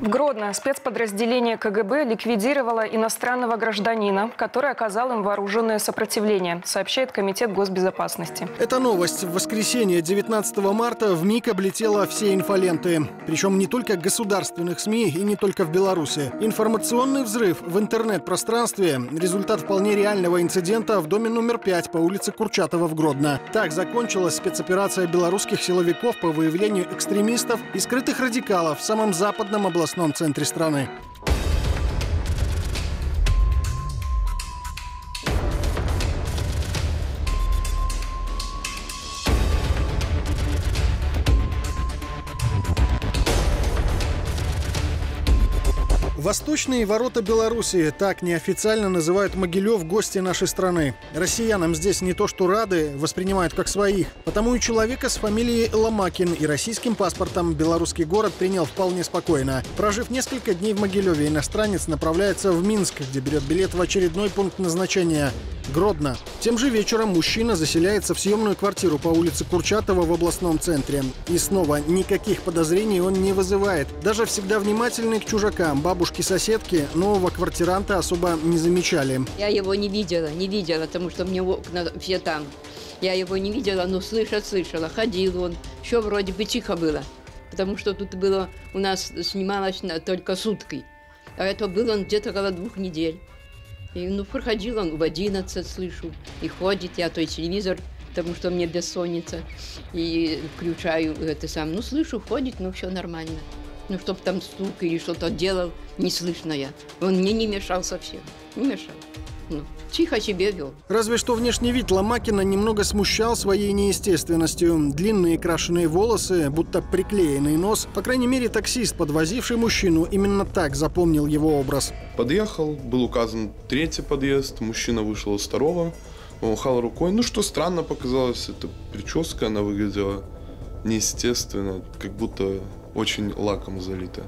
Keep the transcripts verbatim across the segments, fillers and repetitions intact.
В Гродно спецподразделение ка гэ бэ ликвидировало иностранного гражданина, который оказал им вооруженное сопротивление, сообщает Комитет госбезопасности. Эта новость в воскресенье девятнадцатого марта вмиг облетела все инфоленты. Причем не только государственных СМИ и не только в Беларуси. Информационный взрыв в интернет-пространстве – результат вполне реального инцидента в доме номер пять по улице Курчатова в Гродно. Так закончилась спецоперация белорусских силовиков по выявлению экстремистов и скрытых радикалов в самом западном областном в центре страны. Восточные ворота Беларуси – так неофициально называют Могилев гости нашей страны. Россиянам здесь не то что рады, воспринимают как своих. Потому и человека с фамилией Ломакин и российским паспортом белорусский город принял вполне спокойно. Прожив несколько дней в Могилеве, иностранец направляется в Минск, где берет билет в очередной пункт назначения – Гродно. Тем же вечером мужчина заселяется в съемную квартиру по улице Курчатова в областном центре. И снова никаких подозрений он не вызывает. Даже всегда внимательный к чужакам, бабушки-соседки нового квартиранта особо не замечали. Я его не видела, не видела, потому что мне окна все там. Я его не видела, но слышать слышала. Ходил он, еще вроде бы тихо было. Потому что тут было, у нас снималось только сутки. А это было он где-то около двух недель. И, ну, проходил он в одиннадцать, слышу, и ходит, я той телевизор, потому что мне бессонница, и включаю это сам. Ну, слышу, ходит, ну, все нормально. Ну, чтоб там стук или что-то делал, не слышно я. Он мне не мешал совсем, не мешал. Ну, тихо себе вел. Разве что внешний вид Ломакина немного смущал своей неестественностью. Длинные крашеные волосы, будто приклеенный нос. По крайней мере, таксист, подвозивший мужчину, именно так запомнил его образ. Подъехал, был указан третий подъезд, мужчина вышел из второго, махал рукой. Ну, что странно показалось, эта прическа, она выглядела неестественно, как будто очень лаком залита.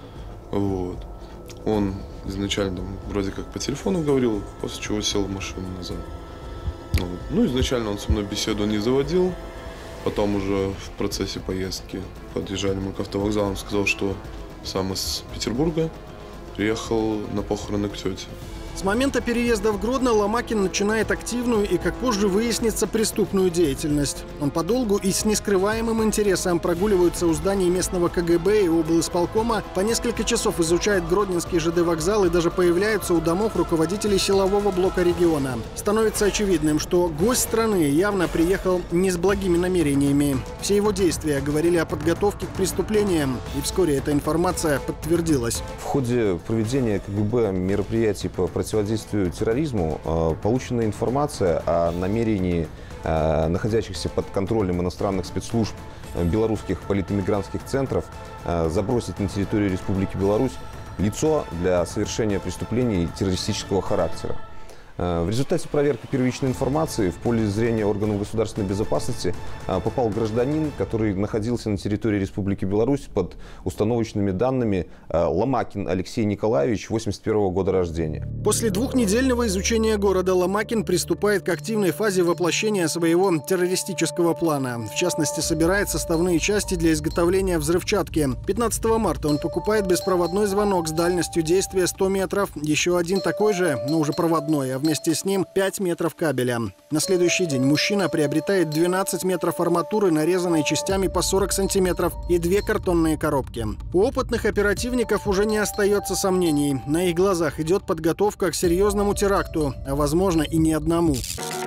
Вот. Он изначально там, вроде как по телефону говорил, после чего сел в машину назад. Вот. Ну, изначально он со мной беседу не заводил. Потом уже в процессе поездки подъезжали мы к автовокзалу, он сказал, что сам из Петербурга приехал на похороны к тете. С момента переезда в Гродно Ломакин начинает активную и, как позже выяснится, преступную деятельность. Он подолгу и с нескрываемым интересом прогуливается у зданий местного ка гэ бэ и облисполкома, по несколько часов изучает гродненский жэ дэ вокзал и даже появляется у домов руководителей силового блока региона. Становится очевидным, что гость страны явно приехал не с благими намерениями. Все его действия говорили о подготовке к преступлениям, и вскоре эта информация подтвердилась. В ходе проведения ка гэ бэ мероприятий по противодействию терроризму получена информация о намерении находящихся под контролем иностранных спецслужб белорусских политэмигрантских центров забросить на территорию Республики Беларусь лицо для совершения преступлений террористического характера. В результате проверки первичной информации в поле зрения органов государственной безопасности попал гражданин, который находился на территории Республики Беларусь под установочными данными Ломакин Алексей Николаевич, восемьдесят первого года рождения. После двухнедельного изучения города Ломакин приступает к активной фазе воплощения своего террористического плана. В частности, собирает составные части для изготовления взрывчатки. пятнадцатого марта он покупает беспроводной звонок с дальностью действия сто метров, еще один такой же, но уже проводной, а вместе с ним пять метров кабеля. На следующий день мужчина приобретает двенадцать метров арматуры, нарезанной частями по сорок сантиметров, и две картонные коробки. У опытных оперативников уже не остается сомнений. На их глазах идет подготовка к серьезному теракту, а возможно и не одному.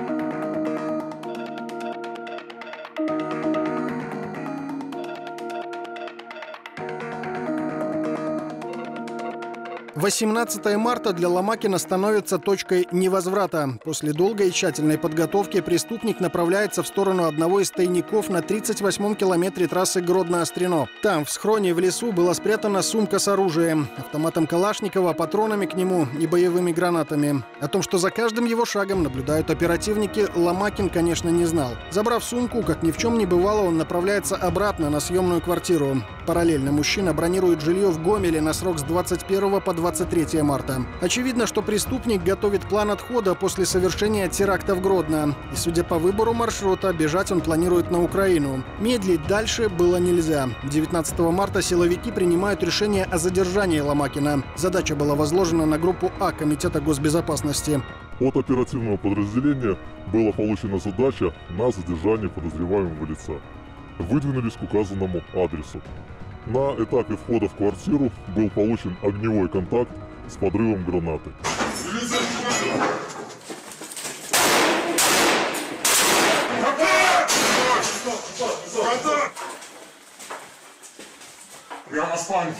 восемнадцатого марта для Ломакина становится точкой невозврата. После долгой и тщательной подготовки преступник направляется в сторону одного из тайников на тридцать восьмом километре трассы Гродно-Острено. Там, в схроне в лесу, была спрятана сумка с оружием, автоматом Калашникова, патронами к нему и боевыми гранатами. О том, что за каждым его шагом наблюдают оперативники, Ломакин, конечно, не знал. Забрав сумку, как ни в чем не бывало, он направляется обратно на съемную квартиру. Параллельно мужчина бронирует жилье в Гомеле на срок с двадцать первого по двадцать двадцать третье марта. Очевидно, что преступник готовит план отхода после совершения теракта в Гродно. И, судя по выбору маршрута, бежать он планирует на Украину. Медлить дальше было нельзя. девятнадцатого марта силовики принимают решение о задержании Ломакина. Задача была возложена на группу А Комитета госбезопасности. От оперативного подразделения была получена задача на задержание подозреваемого лица. Выдвинулись к указанному адресу. На этапе входа в квартиру был получен огневой контакт с подрывом гранаты. Прямо спальня.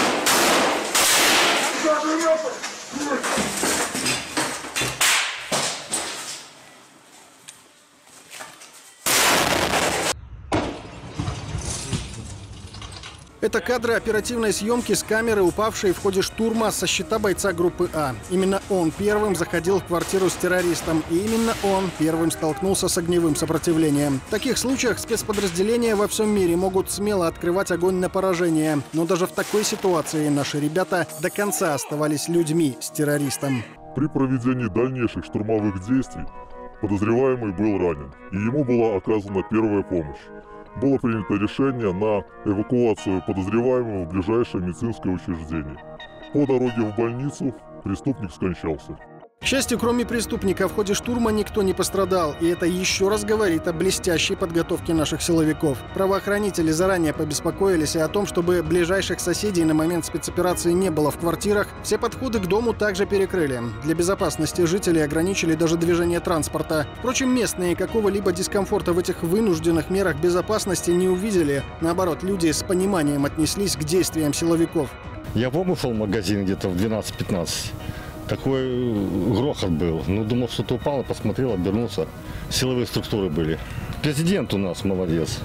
Это кадры оперативной съемки с камеры, упавшей в ходе штурма со щита бойца группы А. Именно он первым заходил в квартиру с террористом, и именно он первым столкнулся с огневым сопротивлением. В таких случаях спецподразделения во всем мире могут смело открывать огонь на поражение. Но даже в такой ситуации наши ребята до конца оставались людьми с террористом. При проведении дальнейших штурмовых действий подозреваемый был ранен, и ему была оказана первая помощь. Было принято решение на эвакуацию подозреваемого в ближайшее медицинское учреждение. По дороге в больницу преступник скончался. К счастью, кроме преступника, в ходе штурма никто не пострадал. И это еще раз говорит о блестящей подготовке наших силовиков. Правоохранители заранее побеспокоились и о том, чтобы ближайших соседей на момент спецоперации не было в квартирах. Все подходы к дому также перекрыли. Для безопасности жителей ограничили даже движение транспорта. Впрочем, местные какого-либо дискомфорта в этих вынужденных мерах безопасности не увидели. Наоборот, люди с пониманием отнеслись к действиям силовиков. Я вышел в магазин где-то в двенадцать-пятнадцать. Такой грохот был. Ну, думал, что-то упало, посмотрел, обернулся. Силовые структуры были. Президент у нас молодец.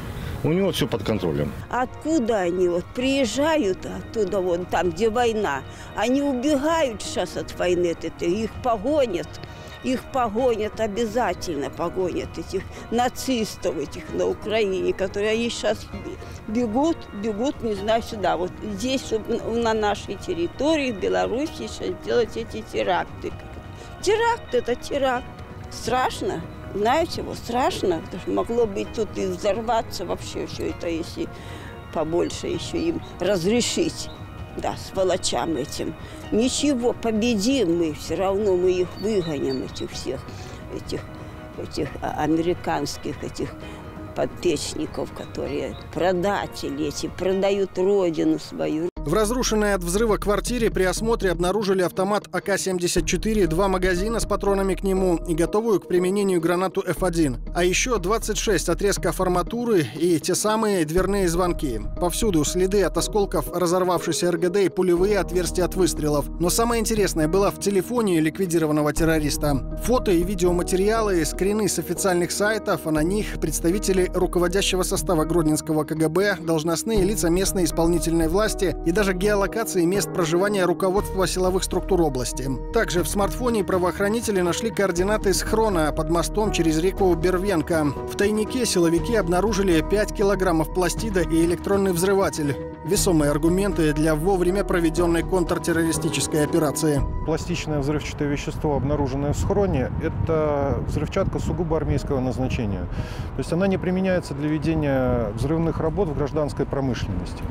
У него все под контролем. Откуда они вот приезжают оттуда, вон там, где война, они убегают сейчас от войны, это, их погонят. Их погонят, обязательно погонят, этих нацистов, этих на Украине, которые они сейчас бегут, бегут, не знаю, сюда. Вот здесь, чтобы на нашей территории, в Беларуси, сейчас делать эти теракты. Теракт – это теракт. Страшно, знаете, вот страшно. Потому что могло быть тут и взорваться вообще все это, если побольше еще им разрешить. Да, сволочам этим. Ничего, победим мы, все равно мы их выгоним, этих всех, этих, этих американских, этих подпечников, которые продатели эти, продают родину свою. В разрушенной от взрыва квартире при осмотре обнаружили автомат А К семьдесят четыре, два магазина с патронами к нему и готовую к применению гранату Ф один. А еще двадцать шесть отрезков арматуры и те самые дверные звонки. Повсюду следы от осколков разорвавшейся Р Г Д и пулевые отверстия от выстрелов. Но самое интересное было в телефоне ликвидированного террориста. Фото и видеоматериалы, скрины с официальных сайтов, а на них представители руководящего состава Гродненского К Г Б, должностные лица местной исполнительной власти и даже геолокации мест проживания руководства силовых структур области. Также в смартфоне правоохранители нашли координаты схрона под мостом через реку Бервенка. В тайнике силовики обнаружили пять килограммов пластида и электронный взрыватель. Весомые аргументы для вовремя проведенной контртеррористической операции. Пластичное взрывчатое вещество, обнаруженное в схроне, это взрывчатка сугубо армейского назначения. То есть она не применяется для ведения взрывных работ в гражданской промышленности.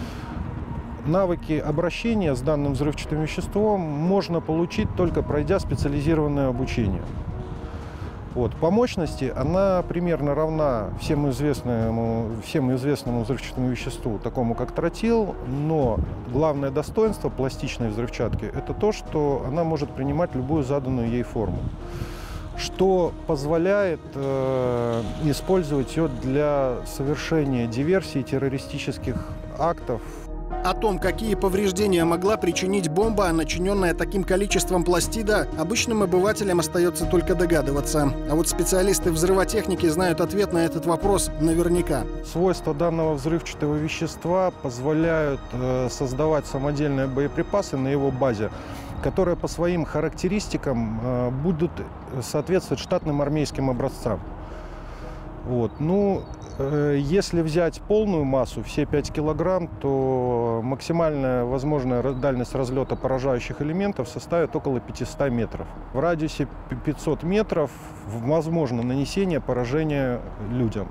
Навыки обращения с данным взрывчатым веществом можно получить, только пройдя специализированное обучение. Вот. По мощности она примерно равна всем известному, всем известному взрывчатому веществу, такому как тротил, но главное достоинство пластичной взрывчатки – это то, что она может принимать любую заданную ей форму, что позволяет э, использовать ее для совершения диверсий, террористических актов. О том, какие повреждения могла причинить бомба, начиненная таким количеством пластида, обычным обывателям остается только догадываться. А вот специалисты взрывотехники знают ответ на этот вопрос наверняка. Свойства данного взрывчатого вещества позволяют э, создавать самодельные боеприпасы на его базе, которые по своим характеристикам э, будут соответствовать штатным армейским образцам. Вот. Ну, э, если взять полную массу, все пять килограмм, то максимальная возможная дальность разлета поражающих элементов составит около пятисот метров. В радиусе пятисот метров возможно нанесение поражения людям.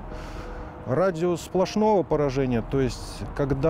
Радиус сплошного поражения, то есть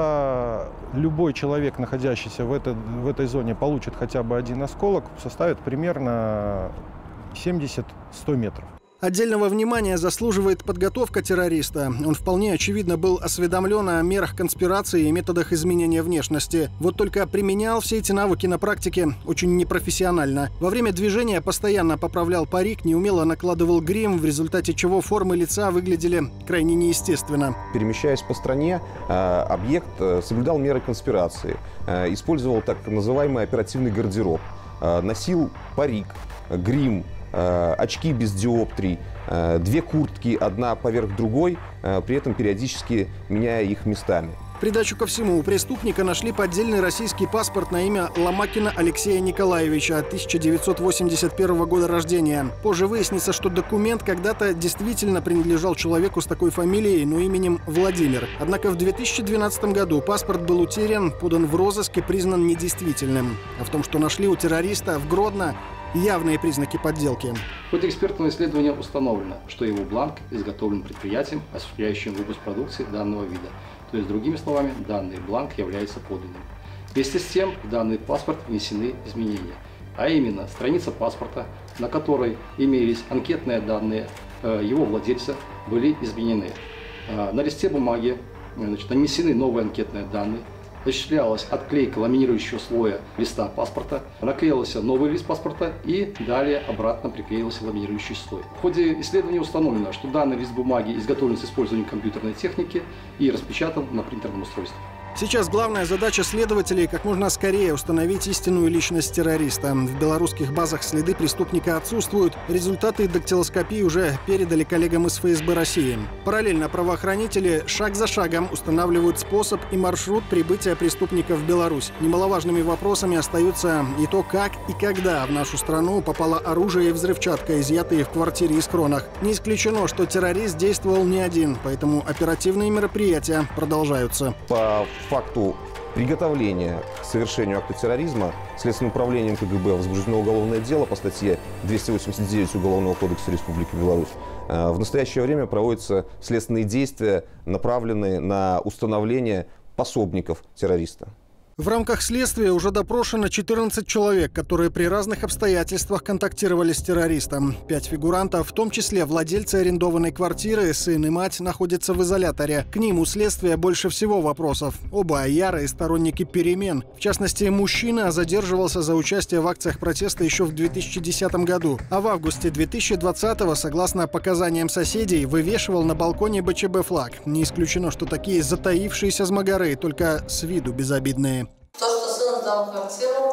когда любой человек, находящийся в этой, в этой зоне, получит хотя бы один осколок, составит примерно семьдесят-сто метров. Отдельного внимания заслуживает подготовка террориста. Он вполне очевидно был осведомлен о мерах конспирации и методах изменения внешности. Вот только применял все эти навыки на практике очень непрофессионально. Во время движения постоянно поправлял парик, неумело накладывал грим, в результате чего формы лица выглядели крайне неестественно. Перемещаясь по стране, объект соблюдал меры конспирации, использовал так называемый оперативный гардероб, носил парик, грим, очки без диоптрий, две куртки, одна поверх другой, при этом периодически меняя их местами. В придачу ко всему, у преступника нашли поддельный российский паспорт на имя Ломакина Алексея Николаевича, тысяча девятьсот восемьдесят первого года рождения. Позже выяснится, что документ когда-то действительно принадлежал человеку с такой фамилией, но именем Владимир. Однако в две тысячи двенадцатом году паспорт был утерян, подан в розыск и признан недействительным. А в том, что нашли у террориста в Гродно, явные признаки подделки. В ходе экспертного исследования установлено, что его бланк изготовлен предприятием, осуществляющим выпуск продукции данного вида. То есть, другими словами, данный бланк является подлинным. Вместе с тем, в данный паспорт внесены изменения. А именно, страница паспорта, на которой имелись анкетные данные его владельца, были изменены. На листе бумаги, значит, нанесены новые анкетные данные. Осуществлялась отклейка ламинирующего слоя листа паспорта, наклеился новый лист паспорта и далее обратно приклеился ламинирующий слой. В ходе исследования установлено, что данный лист бумаги изготовлен с использованием компьютерной техники и распечатан на принтерном устройстве. Сейчас главная задача следователей – как можно скорее установить истинную личность террориста. В белорусских базах следы преступника отсутствуют. Результаты дактилоскопии уже передали коллегам из эф эс бэ России. Параллельно правоохранители шаг за шагом устанавливают способ и маршрут прибытия преступника в Беларусь. Немаловажными вопросами остаются и то, как и когда в нашу страну попало оружие и взрывчатка, изъятые в квартире и схронах. Не исключено, что террорист действовал не один, поэтому оперативные мероприятия продолжаются. По факту приготовления к совершению акта терроризма Следственным управлением ка гэ бэ возбуждено уголовное дело по статье двести восемьдесят девять Уголовного кодекса Республики Беларусь. В настоящее время проводятся следственные действия, направленные на установление пособников террориста. В рамках следствия уже допрошено четырнадцать человек, которые при разных обстоятельствах контактировали с террористом. Пять фигурантов, в том числе владельцы арендованной квартиры, сын и мать, находятся в изоляторе. К ним у следствия больше всего вопросов. Оба ярые сторонники перемен. В частности, мужчина задерживался за участие в акциях протеста еще в две тысячи десятом году. А в августе две тысячи двадцатого, согласно показаниям соседей, вывешивал на балконе бэ че бэ флаг. Не исключено, что такие затаившиеся змагары, только с виду безобидные. То, что сын сдал квартиру,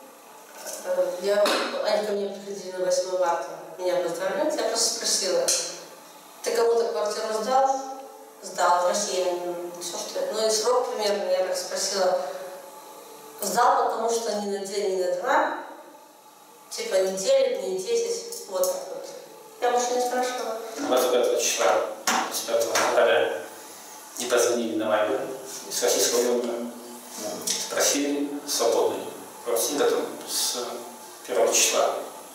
я, они ко мне приходили на восьмое марта, меня поздравляют, я просто спросила, ты кому-то квартиру сдал? Сдал, в России, все что это. Ну и срок примерно, я так спросила, сдал, потому что ни на день, ни на два, типа неделю, дней десять, вот так вот. Я больше не спрашивала. двадцать пятого числа, двадцать пятого февраля, не позвонили на Вайбер из российского региона. Спросили, свободны. Квартира там с первого числа.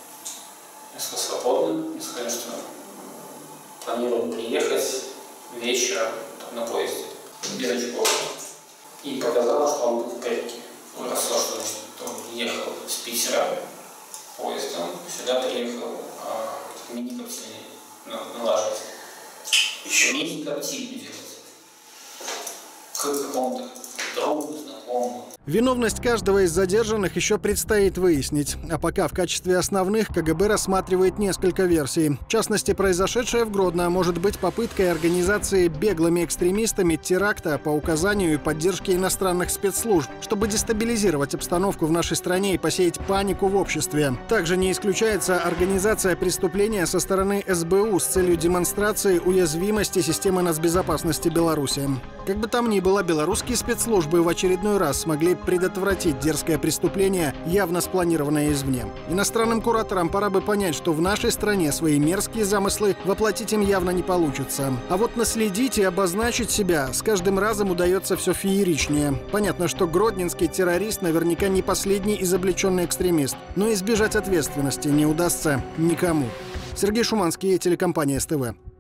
Я сказал, свободны. Мне сказали, что планируем приехать вечером там, на поезде без очков. И показала, что он был в порядке. Он рассказал, что значит, он ехал с Питера поездом, сюда приехал а, мини-коптильный налаживать. Еще мини-коптильный делать. К какому-то другу, знакомому. Виновность каждого из задержанных еще предстоит выяснить. А пока в качестве основных ка гэ бэ рассматривает несколько версий. В частности, произошедшее в Гродно может быть попыткой организации беглыми экстремистами теракта по указанию и поддержке иностранных спецслужб, чтобы дестабилизировать обстановку в нашей стране и посеять панику в обществе. Также не исключается организация преступления со стороны эс бэ у с целью демонстрации уязвимости системы нацбезопасности Беларуси. Как бы там ни было, белорусские спецслужбы в очередной раз смогли попыткой предотвратить дерзкое преступление, явно спланированное извне. Иностранным кураторам пора бы понять, что в нашей стране свои мерзкие замыслы воплотить им явно не получится. А вот наследить и обозначить себя с каждым разом удается все фееричнее. Понятно, что гродненский террорист наверняка не последний изобличенный экстремист, но избежать ответственности не удастся никому. Сергей Шуманский, телекомпания СТВ.